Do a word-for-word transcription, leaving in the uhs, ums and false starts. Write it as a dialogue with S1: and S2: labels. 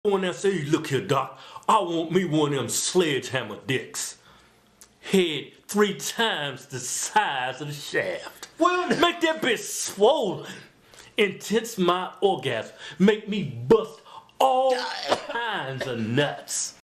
S1: One that say, look here, doc, I want me one of them sledgehammer dicks. Head three times the size of the shaft.
S2: Well,
S1: make that bitch swollen. Intense my orgasm. Make me bust all kinds of nuts.